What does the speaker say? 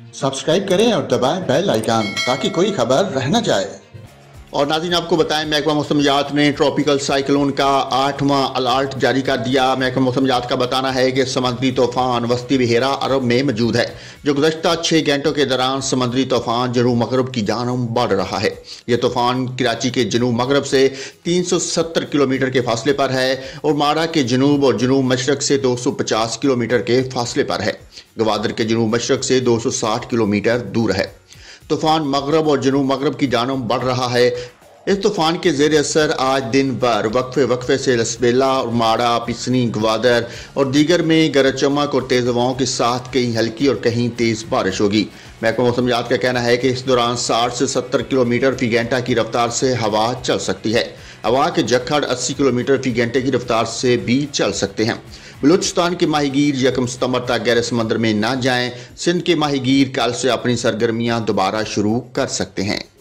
Subscribe करें और दबाएं बेल आइकन ताकि कोई खबर रह न जाए। और नाज़रीन, आपको बताएं, महकमा मौसमियात ने ट्रॉपिकल साइक्लोन का 8वां अलर्ट जारी कर दिया। महकमा मौसमियात का बताना है कि समुद्री तूफान वस्ती बहेरा अरब में मौजूद है, जो गुज़श्ता 6 घंटों के दौरान समुद्री तूफान जनूब मगरब की जानब बढ़ रहा है। यह तूफान कराची के जनूब मगरब से 370 किलोमीटर के फासले पर है और माड़ा के जनूब और जनूब मशरक से 250 किलोमीटर के फासले पर है। गवादर के जनूब मशरक से 260 किलोमीटर दूर है। तूफान मगरब और जनूब मगरब की जानब बढ़ रहा है। इस तूफान के ज़ेर असर आज दिन भर वक्फे से लसबेला और माड़ा, पिसनी, ग्वादर और दीगर में गरज चमक और तेज़ हवाओं के साथ कहीं हल्की और कहीं तेज़ बारिश होगी। महकमा मौसमियात का कहना है कि इस दौरान 60 से 70 किलोमीटर फी घंटा की रफ्तार से हवा चल सकती है। हवा के झक्कड़ 80 किलोमीटर फी घंटे की रफ्तार से भी चल सकते हैं। बलूचिस्तान के माहीगीर 1 सितंबर तक गहरे समंदर में ना जाएं। सिंध के माहीगीर कल से अपनी सरगर्मियां दोबारा शुरू कर सकते हैं।